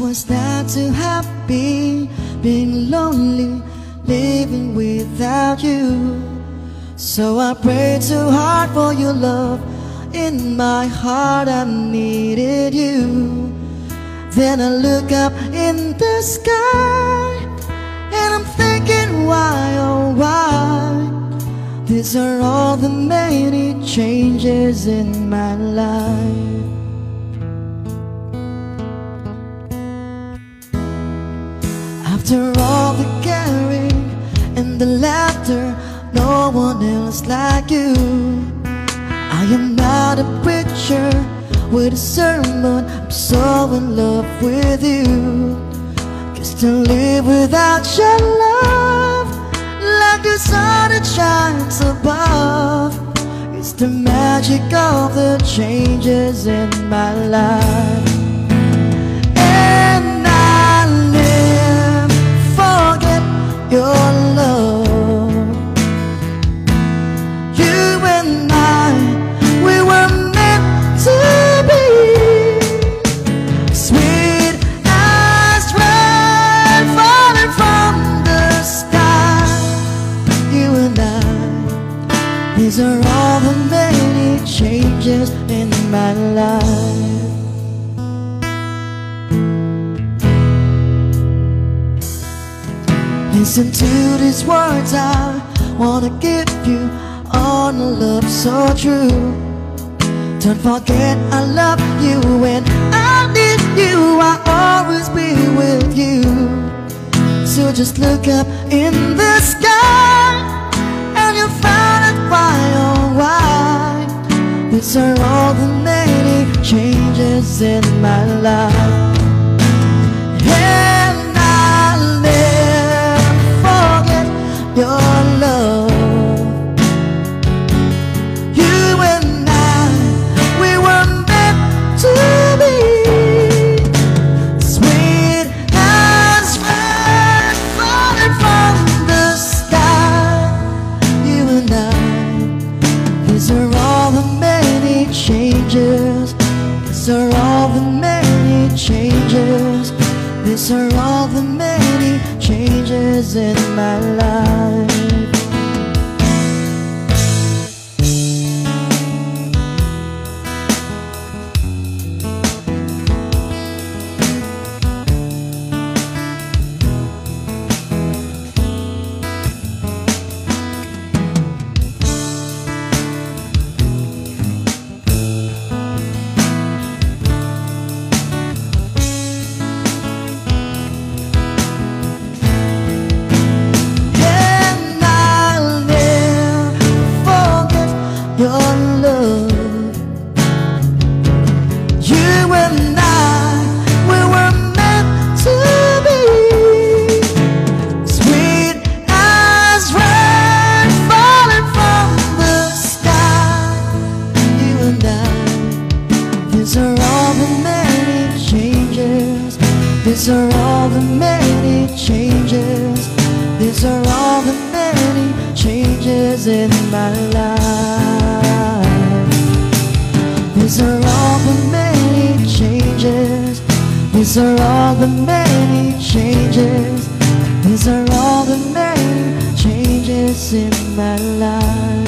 was not too happy, being lonely, living without you. So I prayed too hard for your love. In my heart I needed you. Then I look up in the sky, and I'm thinking why, oh why? These are all the many changes in my life. After all the caring and the laughter, no one else like you. I am not a preacher with a sermon, I'm so in love with you. 'Cause to live without your love, like the sun that shines above, it's the magic of the changes in my life. And I'll never forget your love. You and I, we were meant to be. Sweet as rain falling from the sky. You and I, these are all the many changes in my life. Listen to these words, I wanna give you all the love so true. Don't forget I love you, and I need you, I'll always be with you. So just look up in the sky, and you'll find out why, oh why. These are all the many changes in my life. And I'll never forget your love. You and I, we were meant to be. Sweet as rain falling from the sky. You and I, these are all the many changes. These are all the many changes. These are all the many changes in my life. Your love. You and I, we were meant to be. Sweet as rain falling from the sky. You and I, these are all the many changes. These are all the many changes. These are all the many changes in my life. These are all the many changes. These are all the many changes. These are all the many changes in my life.